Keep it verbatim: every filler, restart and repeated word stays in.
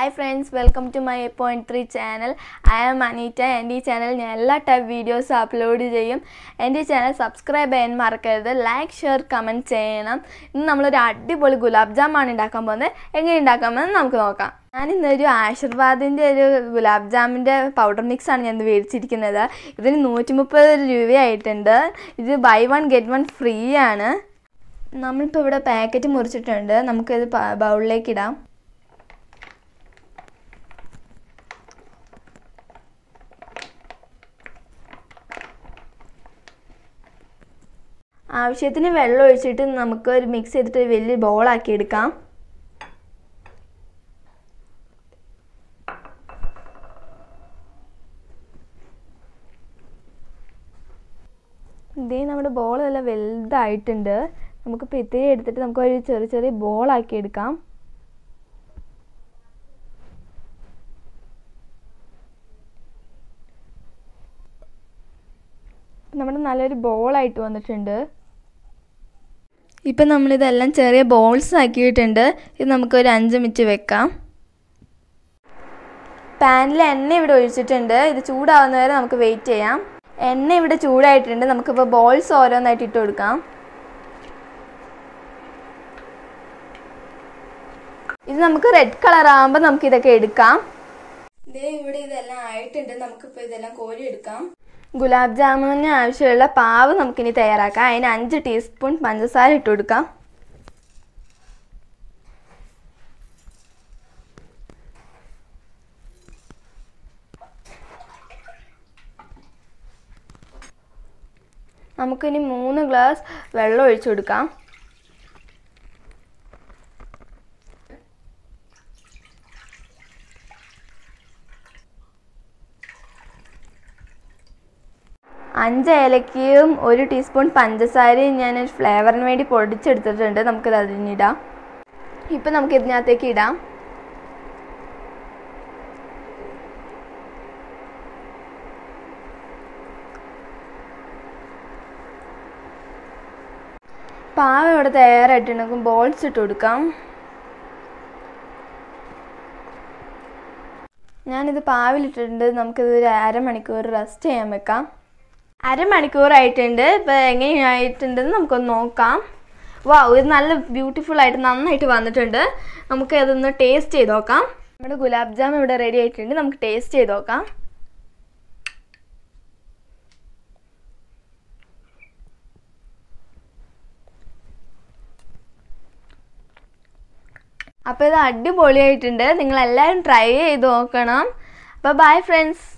Hi friends, welcome to my eight point three channel. I am Anita and this channel I all type videos upload cheyum. And this channel subscribe cheyan marakkarudhu, like, share, comment cheyanam. Innu nammal oru adipoli gulab jamun aanu indakkan povunne. Engane indakkaamennu namukku nokkam. ഞാൻ ഇന്നൊരു ആശീർവാദിന്റെ ഒരു gulab ജാമിന്റെ powder mix ആണ് ഞാൻ മേടിച്ചിരിക്കുന്നത്. ഇതിന് നൂറ്റി മുപ്പത് രൂപയായിട്ടുണ്ട്. ഇത് buy one get one free ആണ്. നമ്മളിപ്പോൾ ഇവിടെ പാക്കറ്റ് മുറിച്ചിട്ടുണ്ട്. നമുക്കിത് ബൗളിലേക്ക് ഇടാം. ആവശ്യത്തിന് വെള്ളം ഒഴിച്ചിട്ട് നമുക്ക് ഒരു മിക്സ് ചെയ്തിട്ട് ഒരു വലിയ ബോളാക്കി എടുക്കാം. ഇതേ നമ്മുടെ ബോൾ നല്ല വലുതായിട്ടുണ്ട്. നമുക്കിപ്പോൾ ഇത്തിരി എടുത്തിട്ട് നമുക്കൊരു ചെറിയ ചെറിയ ബോളാക്കി എടുക്കാം. നമ്മുടെ നല്ലൊരു ബോളായിട്ട് വന്നിട്ടുണ്ട്. ഇപ്പം നമ്മളിതെല്ലാം ചെറിയ ബോൾസ് ആക്കിയിട്ടുണ്ട്. ഇത് നമുക്കൊരു അഞ്ച് മിനിറ്റ് വെക്കാം. പാനിൽ എണ്ണ ഇവിടെ ഒഴിച്ചിട്ടുണ്ട്. ഇത് ചൂടാവുന്നവരെ നമുക്ക് വെയിറ്റ് ചെയ്യാം. എണ്ണ ഇവിടെ ചൂടായിട്ടുണ്ട്. നമുക്കിപ്പോൾ ബോൾസ് ഓരോന്നായിട്ട് ഇട്ട് കൊടുക്കാം. ഇത് നമുക്ക് റെഡ് കളർ ആകുമ്പോൾ നമുക്ക് ഇതൊക്കെ എടുക്കാം. ഇതേ ഇവിടെ ഇതെല്ലാം ആയിട്ടുണ്ട്. നമുക്കിപ്പോൾ ഇതെല്ലാം കോരി എടുക്കാം. ഗുലാബ് ജാമുന് ആവശ്യമുള്ള പാവ് നമുക്കിനി തയ്യാറാക്കാം. അതിന് അഞ്ച് ടീസ്പൂൺ പഞ്ചസാര ഇട്ട് കൊടുക്കാം. നമുക്കിനി മൂന്ന് ഗ്ലാസ് വെള്ളം ഒഴിച്ചു കൊടുക്കാം. അഞ്ച് ഏലക്കയും ഒരു ടീസ്പൂൺ പഞ്ചസാരയും ഞാൻ ഫ്ലേവറിന് വേണ്ടി പൊടിച്ചെടുത്തിട്ടുണ്ട്. നമുക്കിത് അതിനിടാം. ഇപ്പം നമുക്ക് ഇതിനകത്തേക്ക് ഇടാം. പാവ് ഇവിടെ തയ്യാറായിട്ടുണ്ടെങ്കിൽ ബോൾസ് ഇട്ട് കൊടുക്കാം. ഞാനിത് പാവിലിട്ടിട്ടുണ്ട്. നമുക്കിത് ഒരു അരമണിക്കൂർ റെസ്റ്റ് ചെയ്യാൻ വെക്കാം. അരമണിക്കൂറായിട്ടുണ്ട്. ഇപ്പോൾ എങ്ങനെയായിട്ടുണ്ടെന്ന് നമുക്കൊന്ന് നോക്കാം. വാ, ഇത് നല്ല ബ്യൂട്ടിഫുൾ ആയിട്ട് നന്നായിട്ട് വന്നിട്ടുണ്ട്. നമുക്ക് അതൊന്ന് ടേസ്റ്റ് ചെയ്ത് നോക്കാം. നമ്മുടെ ഗുലാബ് ജാം ഇവിടെ റെഡി ആയിട്ടുണ്ട്. നമുക്ക് ടേസ്റ്റ് ചെയ്ത് നോക്കാം. അപ്പോൾ ഇത് അടിപൊളിയായിട്ടുണ്ട്. നിങ്ങളെല്ലാവരും ട്രൈ ചെയ്ത് നോക്കണം. അപ്പോൾ ബൈ ഫ്രണ്ട്സ്.